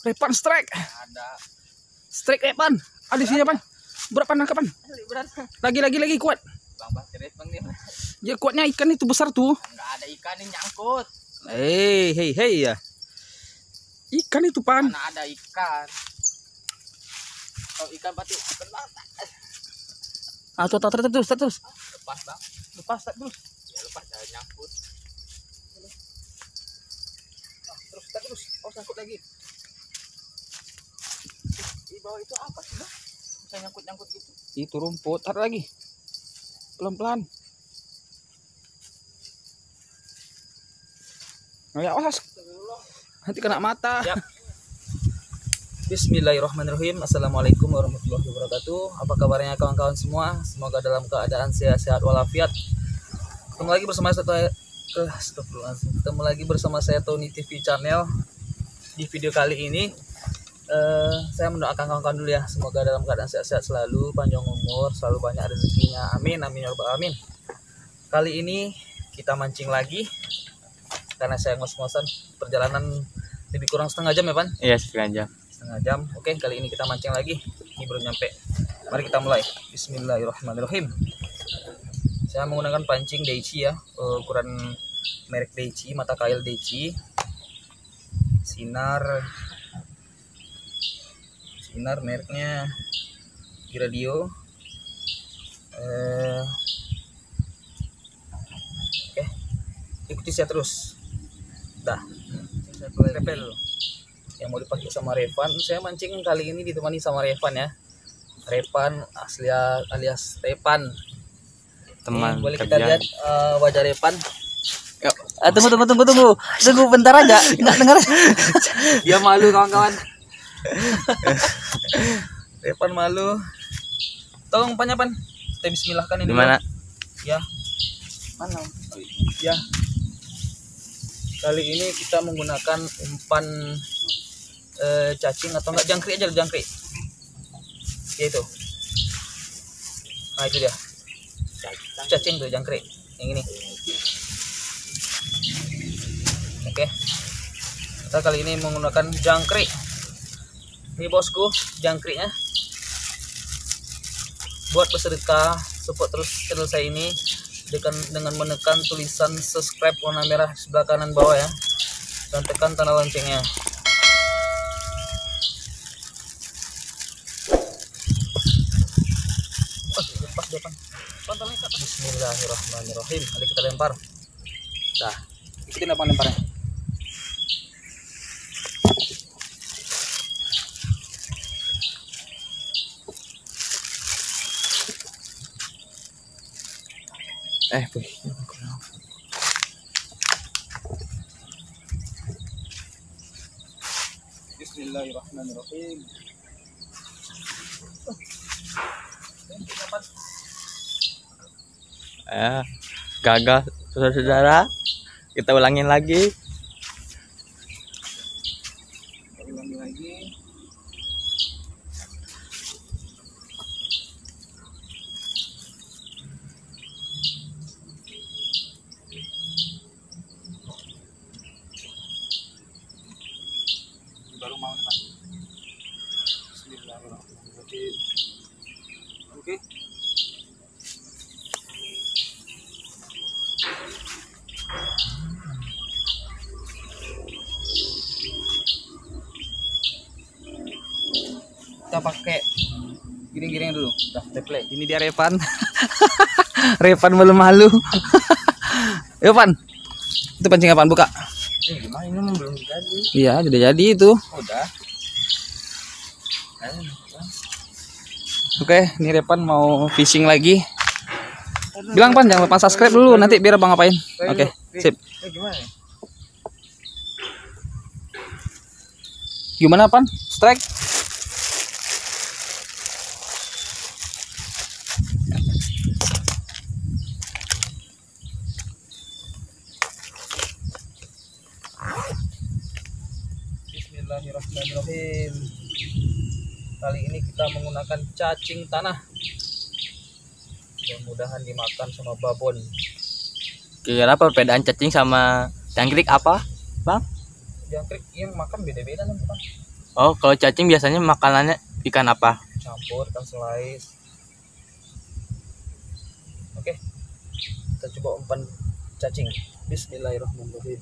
Repan strike. Ada. Strike Repan. Ada di sini Pan. Berapa nangkapan? Lagi kuat. Bang Repan nih. Ya kuatnya ikan itu besar tuh. Enggak ada ikan yang nyangkut. Hei ya. Ikan itu Pan. Mana ada ikan. Kalau ikan pasti benar. Terus. Lepas bang. Lepas terus. Ya lepas jangan nyangkut. Terus. Oh nyangkut lagi. Di bawah itu apa sih bang? Bisa nyangkut gitu. Itu rumput. Taruh lagi. Pelan-pelan. Ya awas. Nanti kena mata. Yap. Bismillahirrahmanirrahim. Assalamualaikum warahmatullahi wabarakatuh. Apa kabarnya kawan-kawan semua? Semoga dalam keadaan sehat walafiat. Ketemu lagi bersama saya Tony TV Channel. Di video kali ini saya mendoakan kawan-kawan dulu ya. Semoga dalam keadaan sehat-sehat selalu, panjang umur, selalu banyak rezekinya. Amin ya rabbal alamin. Kali ini kita mancing lagi karena saya ngos-ngosan perjalanan lebih kurang setengah jam ya Pan? Iya, setengah jam. Oke, kali ini kita mancing lagi. Ini belum nyampe. Mari kita mulai. Bismillahirrahmanirrahim. Saya menggunakan pancing Daichi ya, ukuran merek Daichi, mata kail Daichi. Sinar mereknya Giradio. Oke, ikuti saya terus. Dah, repel yang mau dipakai sama Revan. Saya mancing kali ini ditemani sama Revan ya. Revan asli alias Revan. Teman boleh kita lihat wajah Revan. Tunggu bentar aja. Enggak dengar. Dia malu kawan-kawan. Revan malu. Tolong Pan. Kita bismillahkan ini. Gimana? Ya. Mana? Ya. Kali ini kita menggunakan umpan cacing atau enggak jangkrik aja, jangkrik. Ya itu. Nah itu dia. Cacing tuh jangkrik. Yang ini. Oke. Kita kali ini menggunakan jangkrik. Ini bosku, jangkriknya. Buat peserta support terus channel saya ini dengan menekan tulisan subscribe warna merah sebelah kanan bawah ya, dan tekan tanda loncengnya. Lepas depan. Bismillahirrahmanirrahim. Mari kita lempar. Dah, ikutin apa lemparnya. Bismillahirrahmanirrahim. Gagal saudara-saudara. Kita ulangin lagi. Ulangi lagi. Baru mau Pak. Bismillahirrahmanirrahim. Oke. Kita pakai giring-giring dulu. Dah, replay. Ini dia Revan. Revan malu-malu. Yo Pan. Itu pancing apaan buka? Gimana ini belum jadi? Iya, sudah jadi itu. Udah. Oke, ini Revan mau fishing lagi. Bilang Pan jangan lupa subscribe dulu nanti biar Bang ngapain. Oke, sip. Gimana nih? Gimana Pan? Strike? Bismillahirrahmanirrahim. Kali ini kita menggunakan cacing tanah. Mudah-mudahan dimakan sama babon. Kira perbedaan cacing sama jangkrik apa, Bang? Jangkrik yang makan beda-beda kan, Bang. Oh, kalau cacing biasanya makanannya ikan apa? campur ikan slice. Oke, kita coba umpan cacing. Bismillahirrahmanirrahim.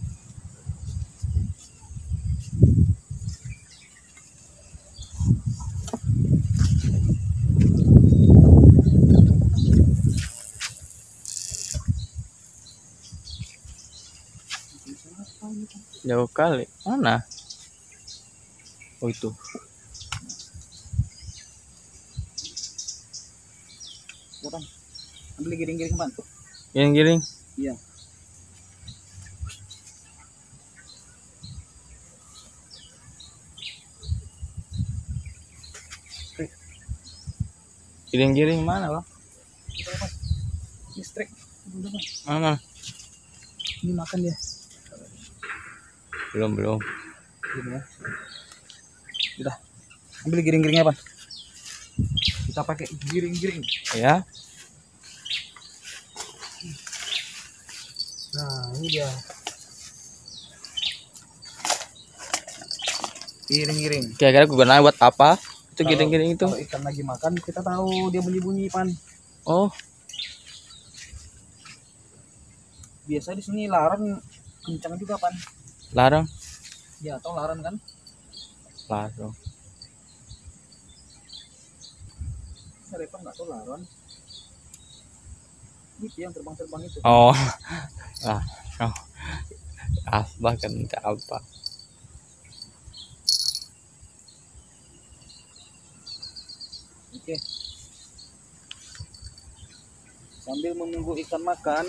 Jauh kali. Mana? Oh itu. Ya, Bang. Ambil giring-giring, Bang. Giring-giring. Iya. Giring-giring mana, Bang? Listrik. Udah, Bang. Mana? Ini makan dia. Belum. Gini ya. Udah. Ambil giring-giringnya, Bang. Kita pakai giring-giring. Ya. Nah, ini dia. Giring-giring. Kira-kira gunanya buat apa? Itu Kalau- giring-giring itu. Kalau ikan lagi makan, kita tahu dia bunyi-bunyi, Pan. Oh, Biasa di sini laran kencang juga, Pan. larang. Ya, atau laran kan? Larang. Repan nggak tahu laran. Itu yang terbang-terbang itu. Oh. Ah. Oh. Apa kan apa? Oke. Sambil menunggu ikan makan,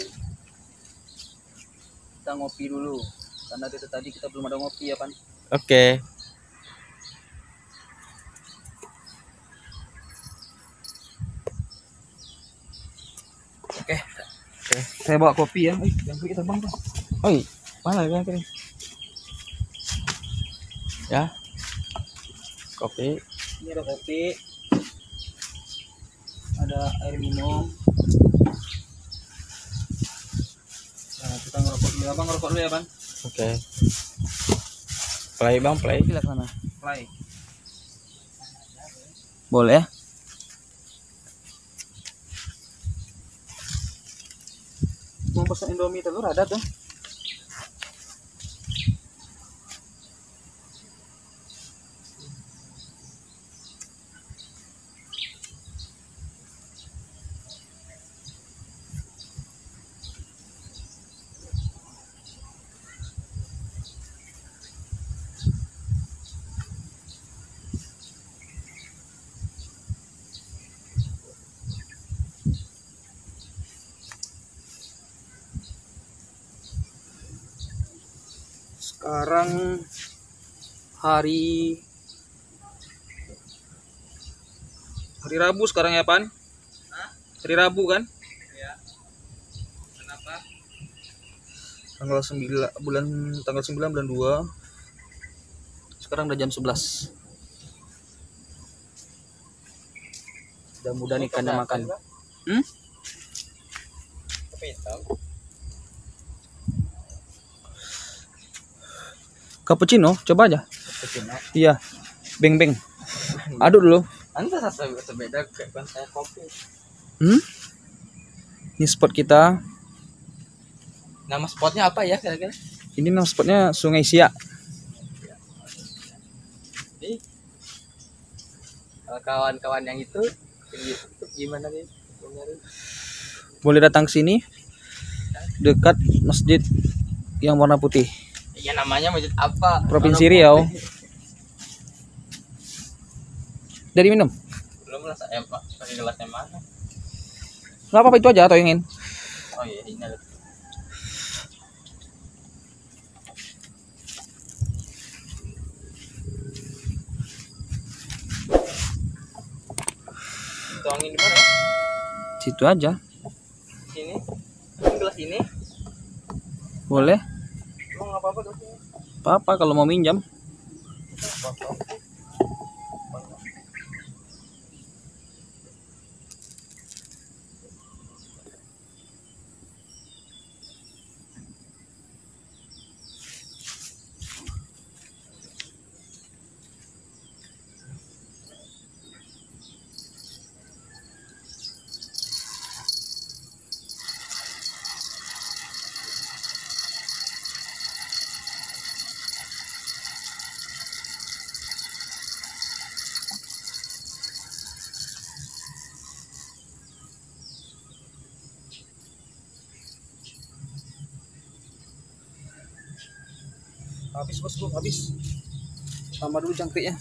kita ngopi dulu. Karena dari tadi kita belum ada ngopi ya, Pan. Oke. Oke. Saya bawa kopi ya. Yang kita terbang, Pan. Oi, mana yang kering? Ya. Kopi. Ini ada kopi. Ada air minum. Nah, kita ngerokok dulu. Abang ngerokok dulu ya, Bang. Oke. Play Bang, play. Gila sana. Play. Boleh ya? Mau pesan Indomie telur ada tuh. Sekarang hari Rabu sekarang ya, Pan? Hari Rabu kan? Iya. Kenapa? Tanggal 9 bulan 2. Sekarang udah jam 11. Mudah-mudahan ikannya makan. Kopi hitam. Cappuccino, coba aja. Cappuccino. Iya. Beng. Aduk dulu. Anda sebeda kayak saya kopi. Ini spot kita. Nama spotnya apa ya kira-kira? Ini nama spotnya Sungai Siak. Nih. Kawan-kawan yang itu gimana nih? Boleh datang ke sini. Dekat masjid yang warna putih. Ya namanya masjid apa? Provinsi Riau. Dari minum. Belum lah saya pakai gelasnya mana? Nggak apa-apa itu aja atau ingin. Oh iya ini ada. Tuangin di mana? Situ aja. Sini. Ini gelas ini. Boleh. Emang nggak apa-apa gelasnya? Apa kalau mau minjam. Habis bosku, habis. Tambah dulu jangkriknya.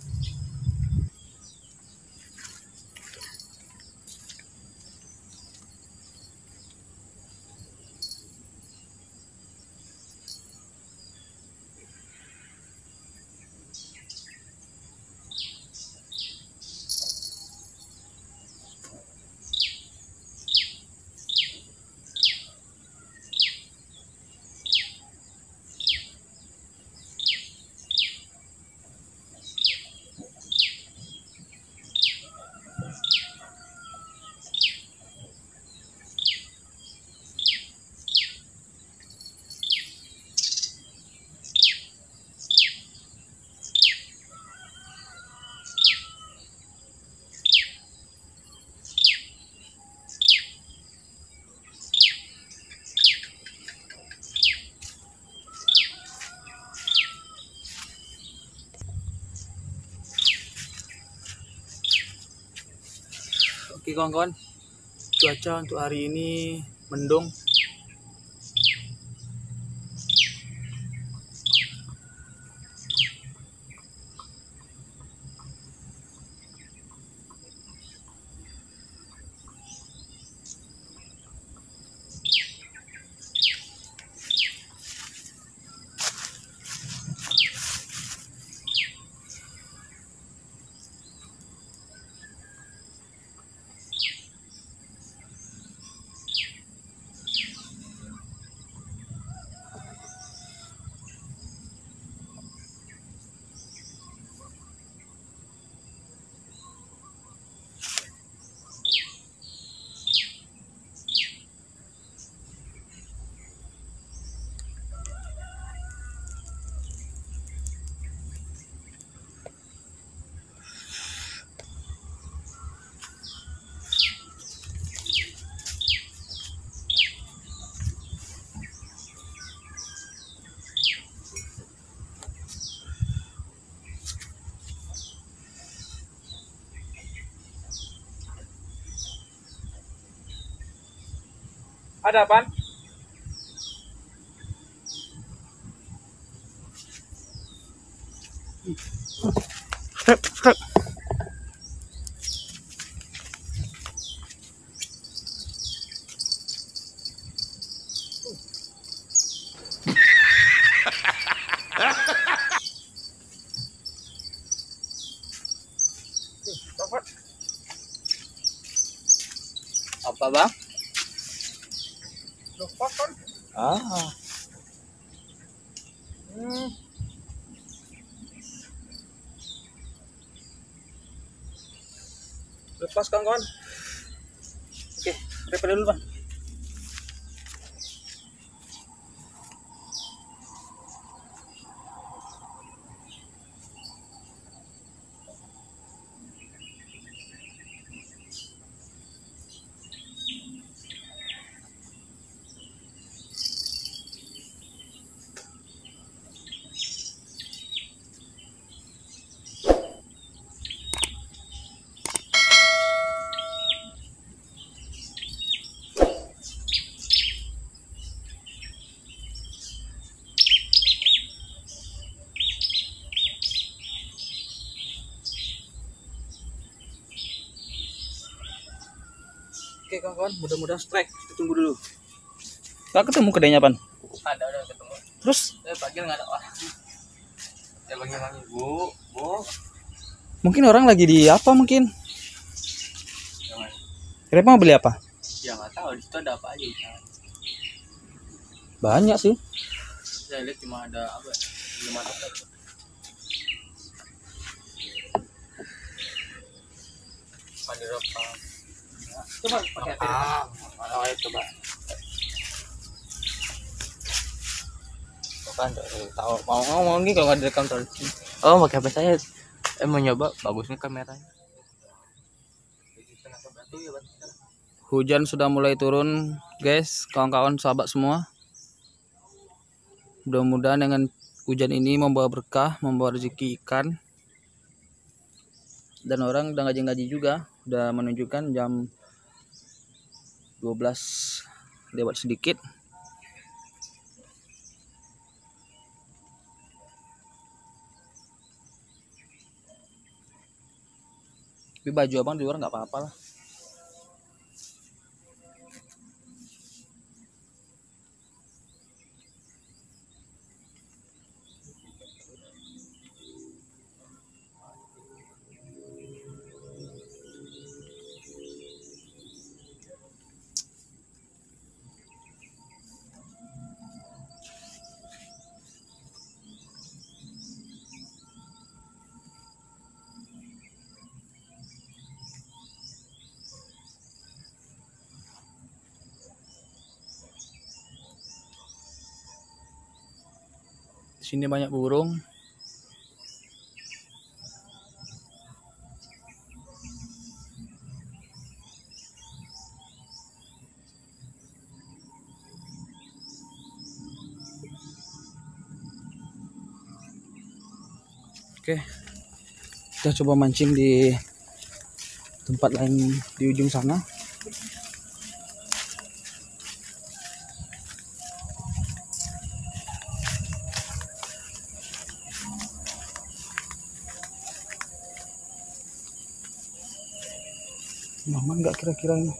Oke kawan-kawan, cuaca untuk hari ini mendung. Ada apaan? Strap. Apa bang? Lepas kan? Ah, Lepas kawan-kawan. Oke, repair dulu Bang. Oke kawan-kawan, mudah-mudahan strike. Kita tunggu dulu. nggak ketemu kedainya pan? Ada udah ketemu. Terus Pagi nggak ada orang. Ya bagaimana bu? mungkin orang lagi di apa mungkin? Gimana? Kira mau beli apa? Ya nggak tahu di situ ada apa aja. Banyak sih. Saya lihat cuma ada apa? 5 toko. Pada apa? Coba pakai HP. Oh itu coba. Kan tahu mau ngomong nih kalau nggak direkam terus. Oh pakai HP saya. Mau nyoba bagusnya kameranya. Hujan sudah mulai turun, guys, kawan-kawan, sahabat semua. Mudah-mudahan dengan hujan ini membawa berkah, membawa rezeki ikan. Dan orang udah ngaji-ngaji juga, udah menunjukkan jam 12 lewat sedikit. Tapi baju abang di luar nggak apa-apa lah. Di sini banyak burung. Oke, kita coba mancing di tempat lain di ujung sana. Aman nggak kira-kira ini?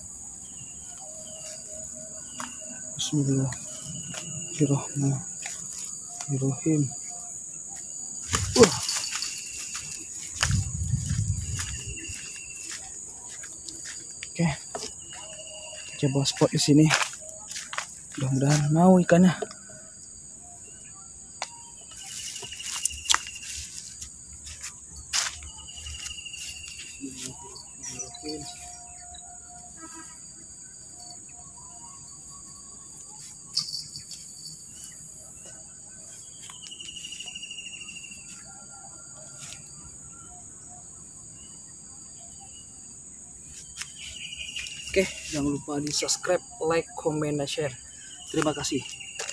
Bismillahirrahmanirrahim. Oke, kita coba spot di sini. Mudah-mudahan mau ikannya. Oke, jangan lupa di subscribe, like, comment, dan share. Terima kasih.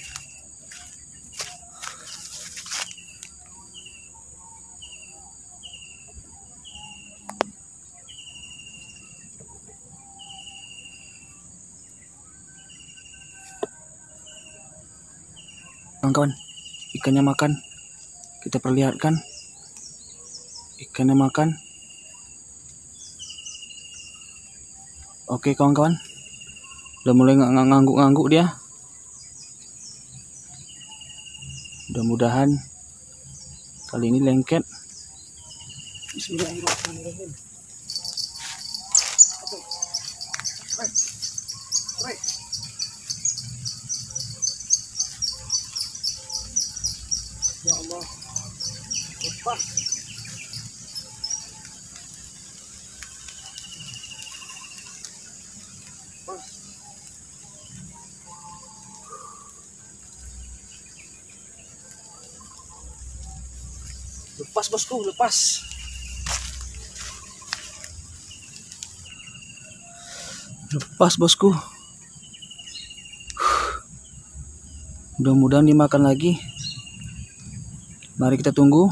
Kawan-kawan, ikannya makan. Kita perlihatkan. Ikannya makan. Oke kawan-kawan, udah mulai ngangguk-ngangguk dia. Mudah-mudahan kali ini lengket. Bismillahirrahmanirrahim. Ya Allah, lepas. Lepas bosku, lepas. Lepas bosku. Mudah-mudahan dimakan lagi. Mari kita tunggu.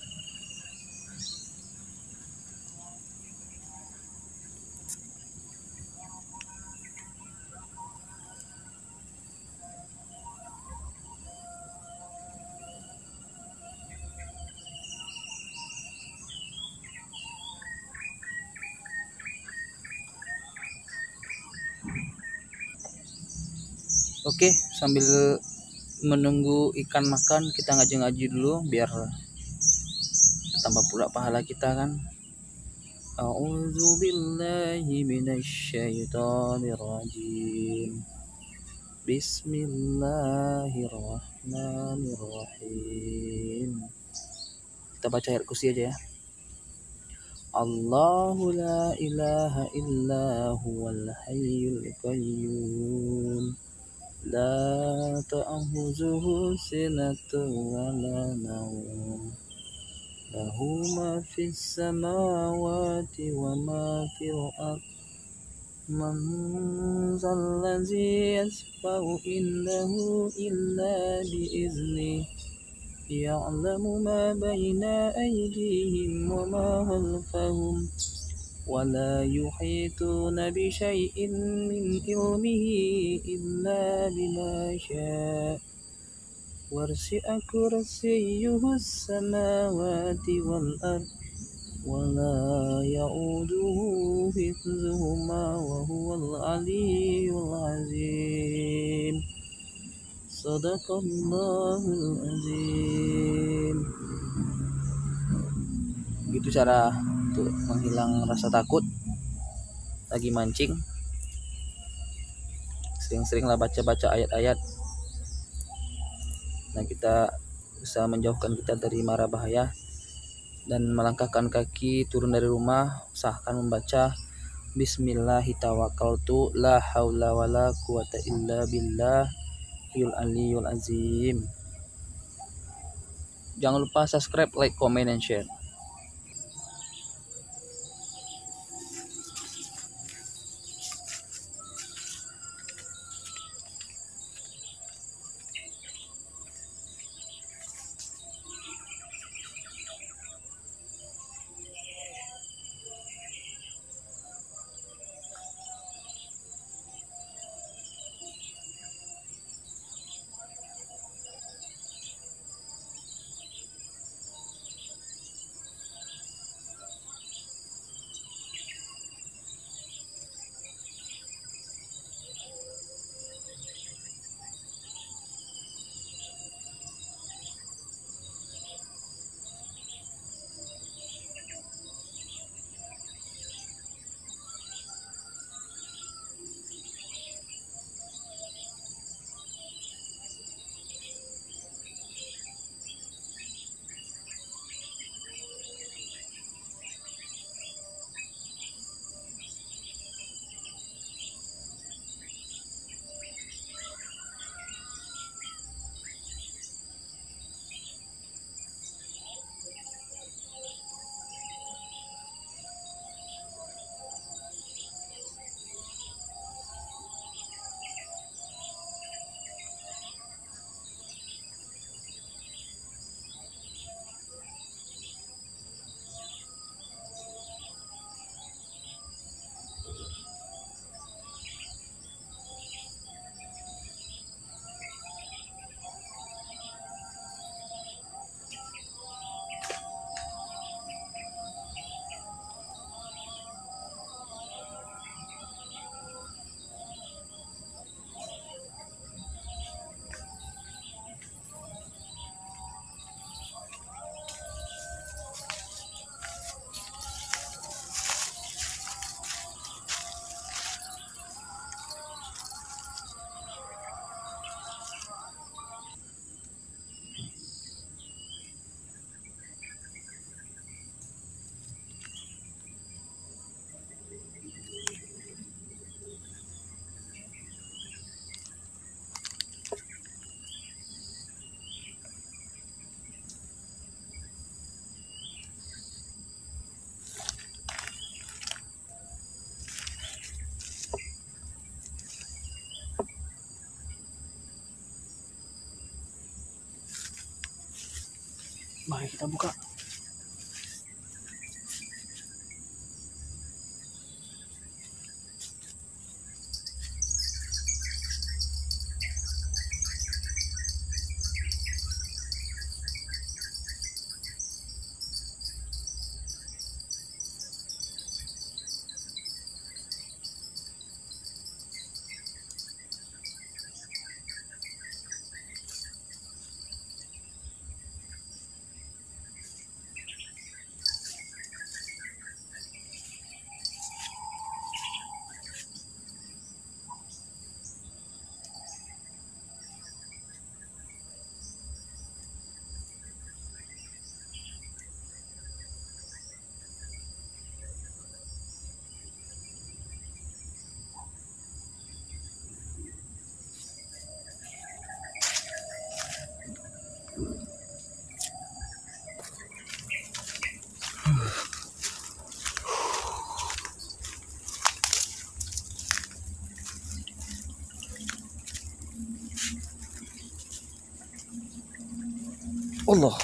Oke, sambil menunggu ikan makan, kita ngaji-ngaji dulu biar tambah pula pahala kita kan. A'udzu billahi minasyaitonir rajim. Bismillahirrahmanirrahim. Kita baca ayat kursi aja ya. Allahu la ilaha illa huwal hayyul qayyum. La ta'khuzuhu sinatun wa la nawm. Lahu ma fis samawati wa ma fil ardh. Man zallazi yashfa'u indahu illa bi'izni. Ya'lamu ma baina aydihim wa ma khalfahum. ولا يحيطون بشيء من علمه إلا بما شاء وسع كرسيه السماوات والأرض ولا يؤوده حفظهما وهو العلي العظيم صدق الله العظيم. Gitu cara untuk menghilang rasa takut lagi mancing. Sering-seringlah baca-baca ayat-ayat. Nah, kita bisa menjauhkan kita dari mara bahaya. Dan melangkahkan kaki turun dari rumah, usahakan membaca Bismillahirrahmanirrahim, la haula wala quwata illa billahil aliyul azim. Jangan lupa subscribe, like, comment, and share. Mari kita buka. Allah.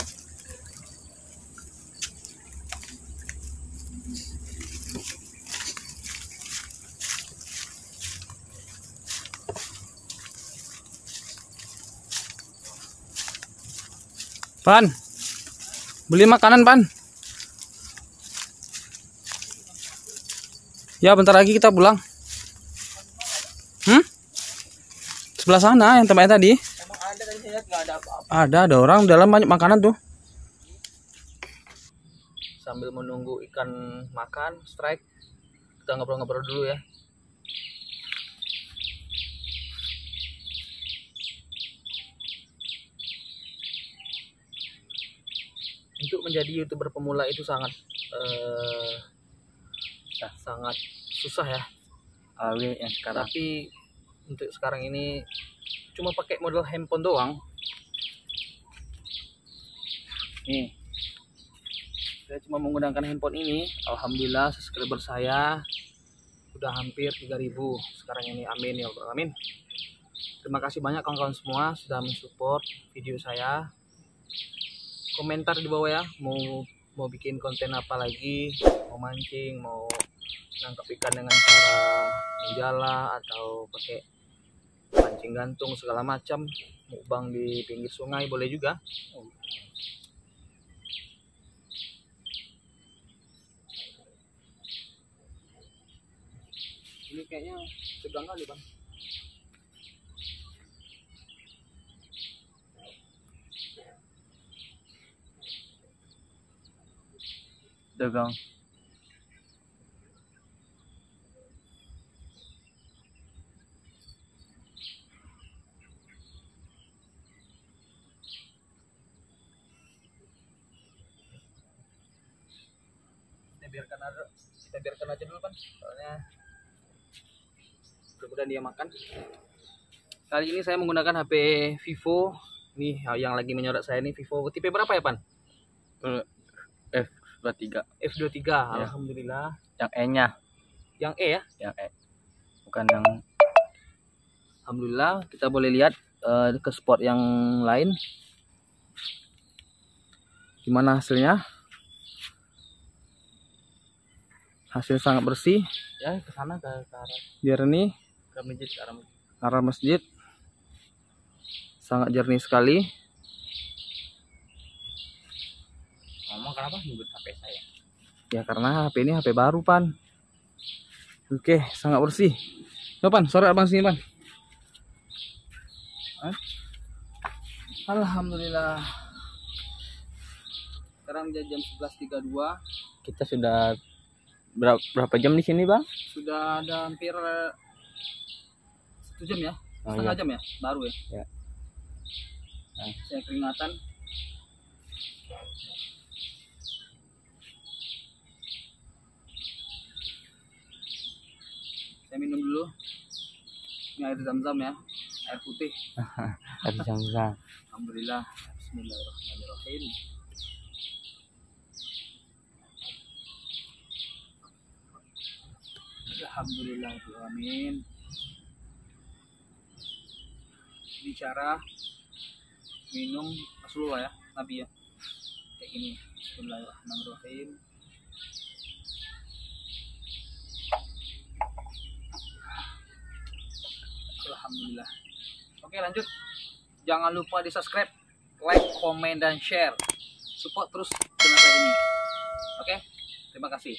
Pan, beli makanan, Pan. Ya bentar lagi kita pulang. Sebelah sana yang tempatnya tadi. Emang ada tadi saya lihat nggak ada apa-apa. Ada orang dalam banyak makanan tuh. Sambil menunggu ikan makan strike, kita ngobrol-ngobrol dulu ya. Untuk menjadi YouTuber pemula itu sangat sangat susah ya. Awe yang sekarang. Tapi untuk sekarang ini cuma pakai modal handphone doang. Nih, saya cuma menggunakan handphone ini. Alhamdulillah subscriber saya udah hampir 3.000 sekarang ini. Amin ya Allah, amin. Terima kasih banyak kawan-kawan semua sudah mensupport video saya. Komentar di bawah ya, mau bikin konten apa lagi, mau mancing, mau nangkap ikan dengan cara menjala atau pakai pancing gantung segala macam, mukbang di pinggir sungai boleh juga. Ini kayaknya tegang kali bang. Dagang. Kita biarkan aja dulu kan, soalnya mudah-mudahan dia makan. Kali ini saya menggunakan HP Vivo. Nih yang lagi menyorot saya nih Vivo tipe berapa ya Pan? F23. F23. Ya. Alhamdulillah. Yang E-nya. Yang E ya? Yang E. Bukan yang. Alhamdulillah kita boleh lihat ke spot yang lain. Gimana hasilnya? Hasil sangat bersih. Ya ke sana ke arah Jernih. ke masjid, ke arah masjid. Arah masjid. Sangat jernih sekali. Ngomong kenapa nyebut HP saya? Ya karena HP ini HP baru Pan. Oke, sangat bersih. Yo Pan, sore abang sini Pan. Alhamdulillah. Sekarang jam 11.32. Kita sudah berapa jam di sini bang? Sudah ada hampir 1 jam ya. Oh, Setengah iya. jam ya, baru ya. Ya. Saya keringatan. Saya minum dulu. Ini air zam-zam ya, air putih. Ada jam-jam. Alhamdulillah. Bismillahirrahmanirrahim. Alhamdulillah, amin. Bicara minum Rasulullah ya, Nabi ya. Kayak gini. Bismillahirrahmanirrahim. Alhamdulillah. Oke, lanjut. Jangan lupa di subscribe, like, komen, dan share. Support terus channel saya ini. Oke, terima kasih.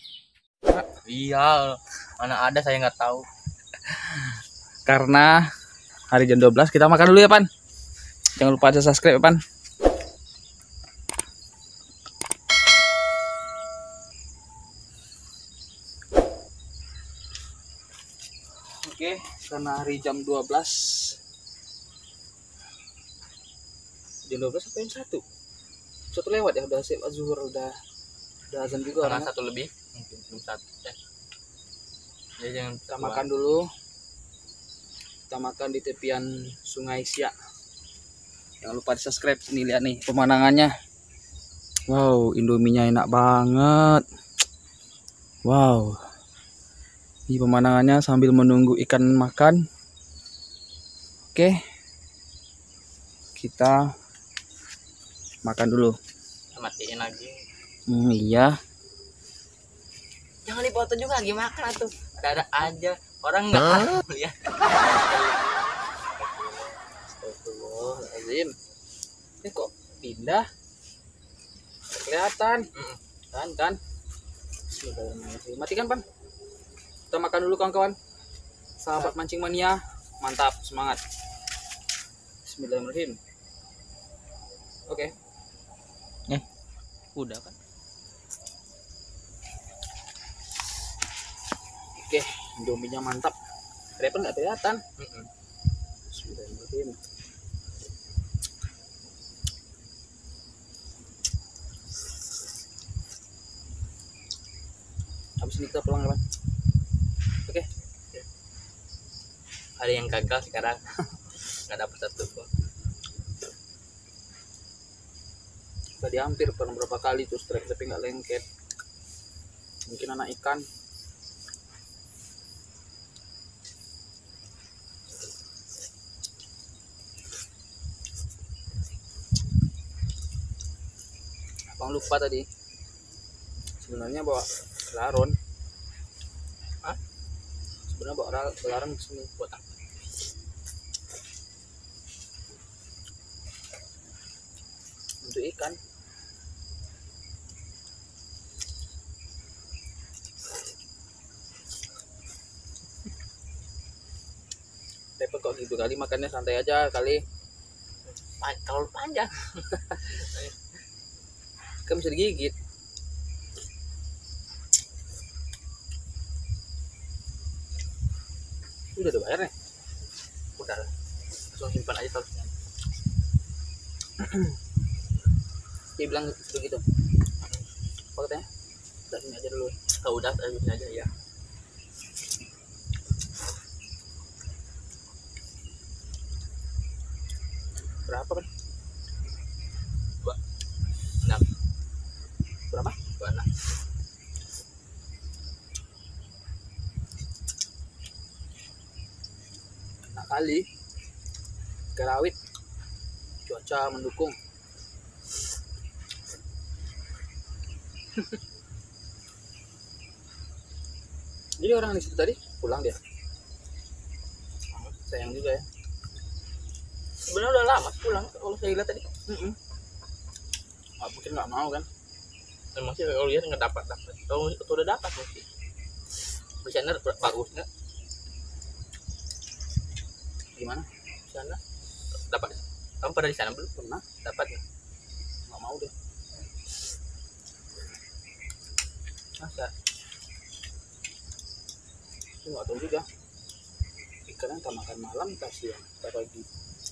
Iya, mana ada saya nggak tahu. Karena hari jam 12 kita makan dulu ya Pan. Jangan lupa aja subscribe ya Pan. Oke, karena hari jam 12. Jam 12 apa yang 1? 1 lewat ya, udah siap zuhur, udah azan juga Karena orang. 1 lebih, mungkin belum 1. Ya jangan Kita makan dulu. Kita makan di tepian Sungai Siak. Jangan lupa di subscribe. Sini lihat nih pemandangannya. Wow, Indominya enak banget. Wow. Ini pemandangannya sambil menunggu ikan makan. Oke. Kita makan dulu. matiin lagi. Iya. Jangan dipoto juga lagi makan tuh. Ada aja orang nggak tahu ya. Astagfirullahaladzim. Ini kok pindah? Kelihatan. Kan. Bismillahirrahmanirrahim. Matikan Pan. Kita makan dulu kawan-kawan. Sahabat mancing mania, mantap, semangat. Bismillahirrahmanirrahim. Oke. Udah kan? Oke, Indominya mantap. Repen nggak kelihatan. Bismillahirrahmanirrahim. Habis ini kita pulang kawan. Oke. Ada yang gagal sekarang. Nggak dapat satu pun. Tadi hampir pernah berapa kali tuh strike tapi nggak lengket. Mungkin anak ikan. Abang lupa tadi. Sebenarnya bawa laron. Hah? Sebenarnya bawa laron ke sini buat apa? Untuk ikan. Tapi kok gitu kali makannya santai aja kali. Kalau panjang. Kan bisa digigit. Udah ada bayar nih. Udah lah. Langsung simpan aja terusnya. Dia bilang begitu. Apa katanya? Udah ini aja dulu. Kalau udah terusnya aja ya. Berapa kan? 6. Berapa? 26. Nah kali Kerawit cuaca mendukung. Jadi orang di situ tadi pulang dia. Sayang juga ya. Sebenarnya udah lama pulang kalau saya lihat tadi. Mungkin nggak mau kan? Masih kalau lihat nggak dapat. Kalau udah dapat mungkin. Bisa bagus nggak? Gimana? Sana dapat. Kamu pada di sana belum? Pernah? Dapat ya? Nggak mau deh. Masa? Itu nggak tahu juga. Ikannya entah makan malam, entah siang, entah pagi.